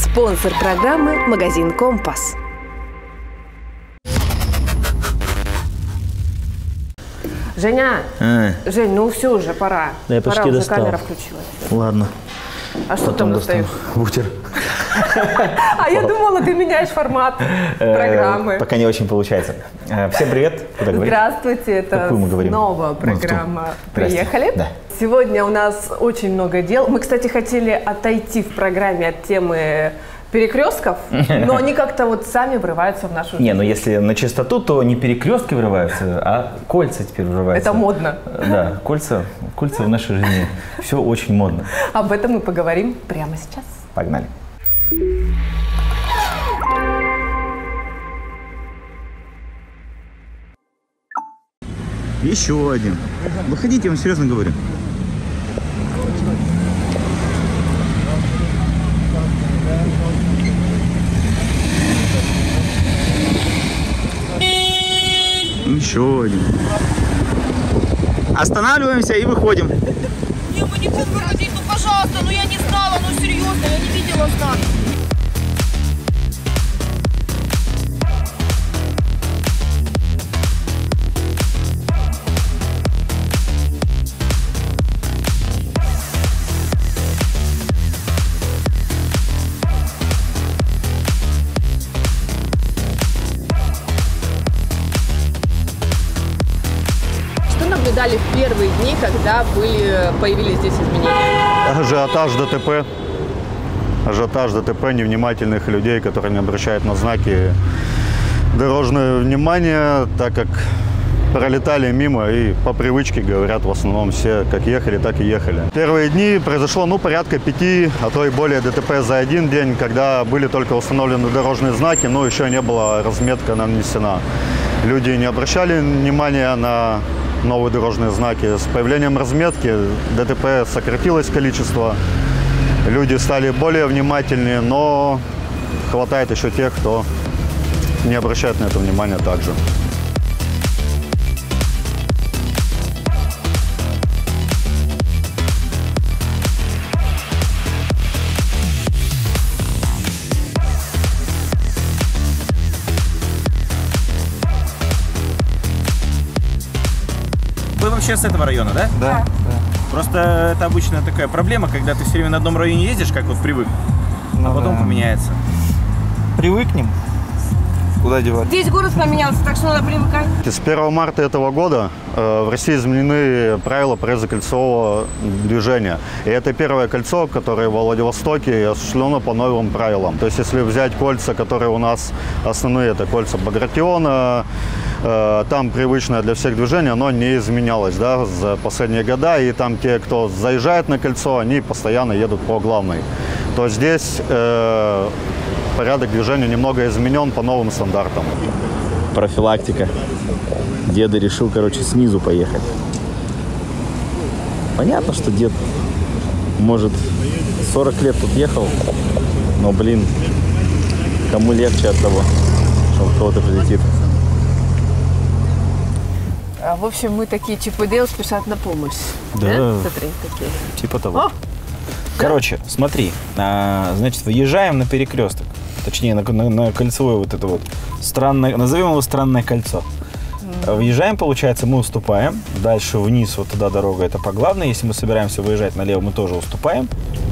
Спонсор программы – магазин «Компас». Женя, Жень, ну все уже, пора. Да, я почти пора, уже достал. камера включилась. Ладно. А что там достаешь? Бутер. А я думала, ты меняешь формат программы. Пока не очень получается. Всем привет. Куда говорить? Здравствуйте, это Какую мы говорим? снова программа «Приехали». Да. Сегодня у нас очень много дел. Мы, кстати, хотели отойти в программе от темы перекрестков, но они как-то вот сами врываются в нашу жизнь. Не, ну если на чистоту, то не перекрестки врываются, а кольца теперь врываются. Это модно. Да, кольца в нашей жизни. Все очень модно. Об этом мы поговорим прямо сейчас. Погнали. Еще один. Выходите, я вам серьезно говорю. Еще один. Останавливаемся и выходим. Не, мы не будем выходить, ну пожалуйста, ну я не знала, ну серьезно, я не видела знак. Наблюдали в первые дни, когда появились здесь изменения? Ажиотаж ДТП, невнимательных людей, которые не обращают на знаки дорожное внимание, так как пролетали мимо и по привычке говорят в основном все, как ехали, так и ехали. Первые дни произошло порядка 5, а то и более ДТП за один день, когда были только установлены дорожные знаки, но еще не была разметка нанесена. Люди не обращали внимания на новые дорожные знаки. С появлением разметки ДТП сократилось количество, люди стали более внимательнее, но хватает еще тех, кто не обращает на это внимания также. Вы вообще с этого района, да? Да. Просто это обычная такая проблема, когда ты все время на одном районе ездишь, как вот привык, а потом поменяется. Привыкнем. Куда девать? Здесь город поменялся, так что надо привыкать. С 1 марта этого года в России изменены правила проездно-кольцевого движения. И это первое кольцо, которое во Владивостоке осуществлено по новым правилам. То есть если взять кольца, которые у нас основные, это кольца Багратиона, там привычное для всех движение, оно не изменялось за последние года. И там те, кто заезжает на кольцо, они постоянно едут по главной. То здесь порядок движения немного изменен по новым стандартам. Профилактика. Деда решил, снизу поехать. Понятно, что дед, может, 40 лет тут ехал, но, кому легче от того, что кто-то прилетит. В общем, мы такие Чип и Дейл спешат на помощь. Да. Смотри, такие. Типа того. Короче, смотри, значит, выезжаем на перекресток. Точнее, на кольцевое вот это вот странное, назовем его странное кольцо. Въезжаем, получается, мы уступаем. Дальше вниз, вот туда дорога, это по главной. Если мы собираемся выезжать налево, мы тоже уступаем.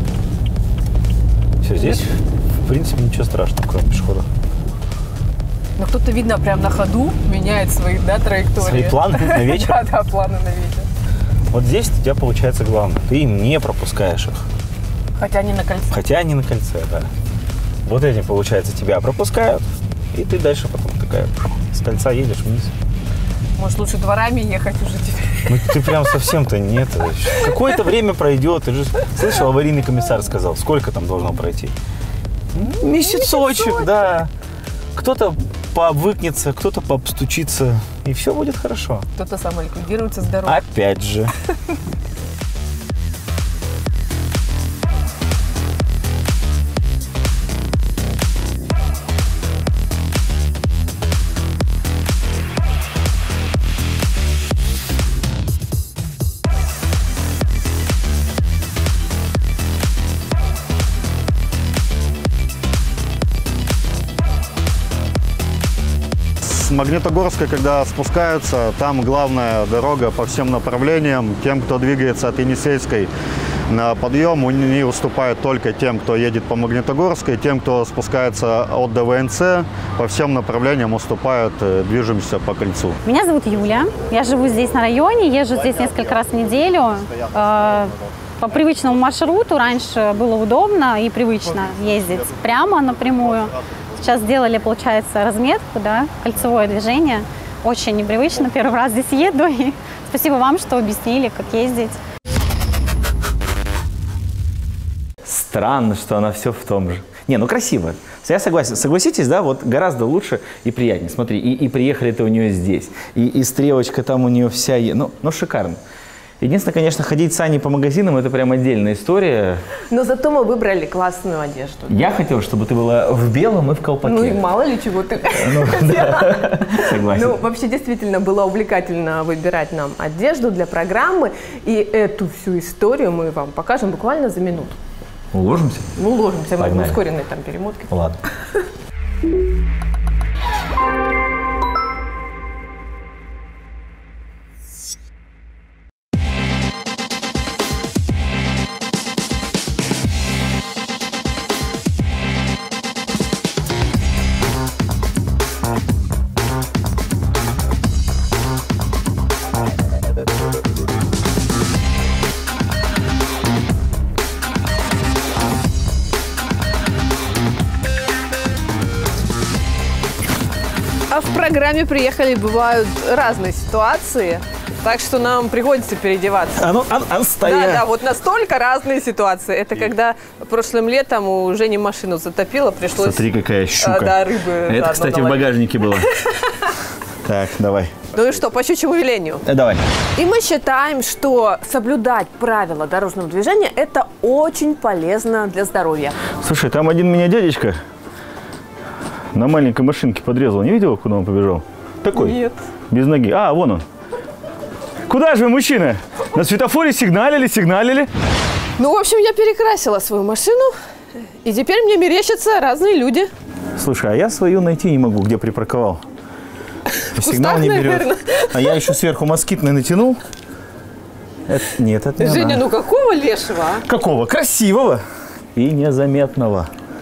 Все, здесь, в принципе, ничего страшного, кроме пешеходов. Но кто-то, видно, прям на ходу меняет свои, траектории. Свои планы на вечер? Да, планы на вечер. Вот здесь у тебя получается главное. Ты не пропускаешь их. Хотя они на кольце. Хотя они на кольце, да. Вот этим, получается, тебя пропускают, и ты дальше потом такая с кольца едешь вниз. Может, лучше дворами ехать уже теперь? Ну, ты прям совсем-то нет. Какое-то время пройдет. Ты же слышал, аварийный комиссар сказал, сколько там должно пройти? Месяцочек, да. Кто-то пообвыкнется, кто-то пообстучится, и все будет хорошо. Кто-то самоликвидируется с дороги. Опять же. Магнитогорска, когда спускаются, там главная дорога по всем направлениям. Тем, кто двигается от Енисейской на подъем, они уступают только тем, кто едет по Магнитогорской. Тем, кто спускается от ДВНЦ, по всем направлениям уступают движемся по кольцу. Меня зовут Юля. Я живу здесь на районе, езжу здесь несколько раз в неделю. По привычному маршруту раньше было удобно и привычно ездить прямо напрямую. Сейчас сделали, получается, разметку, да, кольцевое движение. Очень непривычно. Первый раз здесь еду. И спасибо вам, что объяснили, как ездить. Странно, что она все в том же. Не, ну красиво. Я согласен. Согласитесь, да, вот гораздо лучше и приятнее. Смотри, и приехали-то у нее здесь. И стрелочка там у нее вся... Ну, шикарно. Единственное, конечно, ходить с Аней по магазинам – это прям отдельная история. Но зато мы выбрали классную одежду. Я хотел, чтобы ты была в белом и в колпаке. Ну и мало ли чего ты хотела. Согласен. Ну, вообще, действительно, было увлекательно выбирать нам одежду для программы. И эту всю историю мы вам покажем буквально за минуту. Уложимся? Уложимся, мы в Погнали. ускоренной там перемотке. Ладно. А в программе «Приехали» бывают разные ситуации, так что нам приходится переодеваться. А ну, стоять! Да, вот настолько разные ситуации. Это когда прошлым летом у Жени машину затопило, пришлось... Смотри, какая щука. Да, рыбы. Это, кстати, в багажнике было. Так, давай. Ну и что, по щучьему велению? Давай. И мы считаем, что соблюдать правила дорожного движения – это очень полезно для здоровья. Слушай, там один меня дядечка на маленькой машинке подрезал. Не видел, куда он побежал? Такой. Нет. Без ноги. А, вон он. Куда же вы, мужчина? На светофоре сигналили. Ну, в общем, я перекрасила свою машину, и теперь мне мерещатся разные люди. Слушай, а я свою найти не могу, где припарковал. Сигнал не берет. Наверное. А я еще сверху москитный натянул. Нет, это не Женя, она. ну какого лешего, а? Какого? Красивого и незаметного.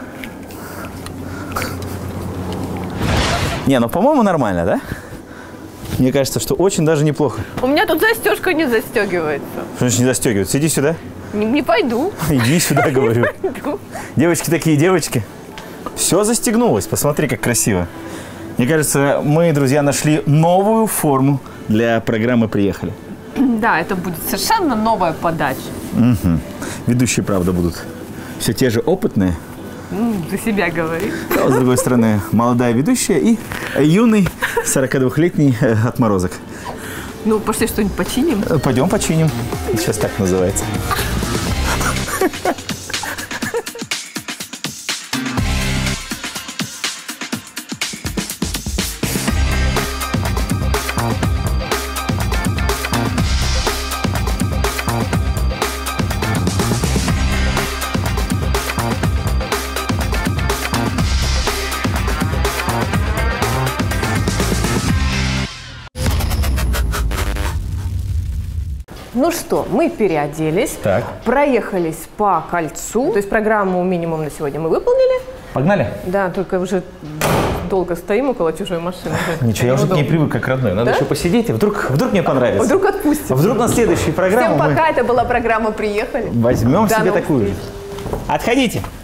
Не, ну, по-моему, нормально, да? Мне кажется, что очень даже неплохо. У меня тут застежка не застегивается. Что значит не застегивается? Иди сюда. Не пойду. Иди сюда, говорю. Пойду. Девочки такие, девочки. Все застегнулось. Посмотри, как красиво. Мне кажется, мы, друзья, нашли новую форму для программы «Приехали». Да, это будет совершенно новая подача. Угу. Ведущие, правда, будут все те же опытные. За себя говори. А с другой стороны, молодая ведущая и юный 42-летний отморозок. Ну, пошли что-нибудь починим. Пойдем починим. Сейчас так называется. Ну что, мы переоделись, Так. проехались по кольцу. То есть программу минимум на сегодня мы выполнили. Погнали? Да, только уже долго стоим около чужой машины. Ничего, я уже к ней привык как родной. Надо Да? еще посидеть, и вдруг мне понравится. Вдруг отпустим. Вдруг на следующей программе Всем мы пока, это была программа «Приехали». возьмем До себе новых такую же. встреч. Отходите.